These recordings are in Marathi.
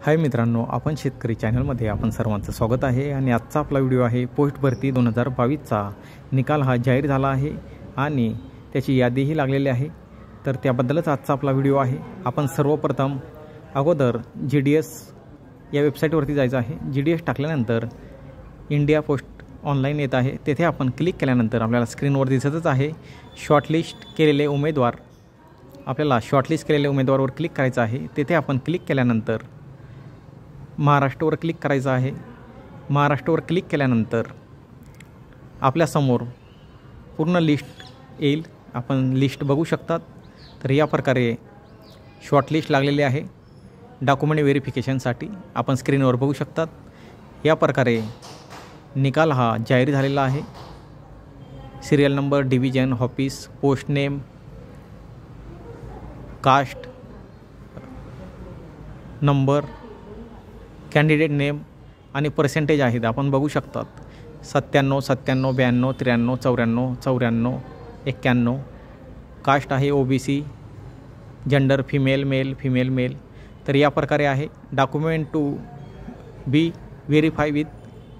हाय मित्रांनो, आपण शेतकरी चॅनलमध्ये आपण सर्वांचं स्वागत आहे। आणि आजचा आपला व्हिडिओ आहे पोस्ट भरती 2022चा निकाल हा जाहीर झाला आहे आणि त्याची यादीही लागलेली आहे। तर त्याबद्दलच आजचा आपला व्हिडिओ आहे। आपण सर्वप्रथम अगोदर GDS या वेबसाईटवरती जायचं आहे। GDS टाकल्यानंतर इंडिया पोस्ट ऑनलाइन येत आहे, तेथे आपण क्लिक केल्यानंतर आपल्याला स्क्रीनवर दिसतच आहे शॉर्टलिस्ट केलेले उमेदवार। आपल्याला शॉर्टलिस्ट केलेले उमेदवारावर क्लिक करायचं आहे। तेथे आपण क्लिक केल्यानंतर महाराष्ट्रावर क्लिक करायचं आहे। महाराष्ट्रावर क्लिक केल्यानंतर आपल्यासमोर पूर्ण लिस्ट येईल, आपण लिस्ट बघू शकतात। तर या प्रकारे शॉर्टलिस्ट लागलेली आहे डॉक्युमेंट व्हेरिफिकेशनसाठी, आपण स्क्रीनवर बघू शकतात। या प्रकारे निकाल हा जाहीर झालेला आहे। Serial number, division, office, post name, caste number, candidate name आणि पर्सेंटेज आहेत, आपण बघू शकतात। 97, 97, 92, 93, 94, 94, 91। कास्ट आहे OBC, gender female male, female male. तर या प्रकारे आहे document to be verify with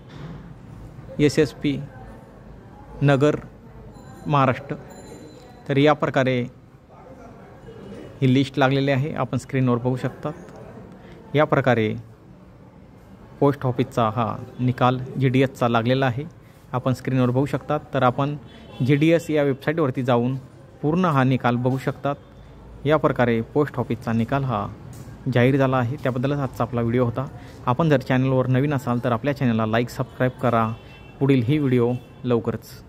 SSP Nagar Maharashtra. तर या प्रकारे ही लिस्ट लागलेली आहे, आपण स्क्रीनवर बघू शकतात। या प्रकारे पोस्ट ऑफिसचा हा निकाल GDSचा लागलेला आहे, आपण स्क्रीनवर बघू शकतात। तर आपण GDS या वेबसाईटवरती जाऊन पूर्ण हा निकाल बघू शकतात। या प्रकारे पोस्ट ऑफिसचा निकाल हा जाहीर झाला आहे। त्याबद्दलच आजचा आपला व्हिडिओ होता। आपण जर चॅनलवर नवीन असाल तर आपल्या चॅनलला लाईक, सबस्क्राईब करा। पुढील ही व्हिडिओ लवकरच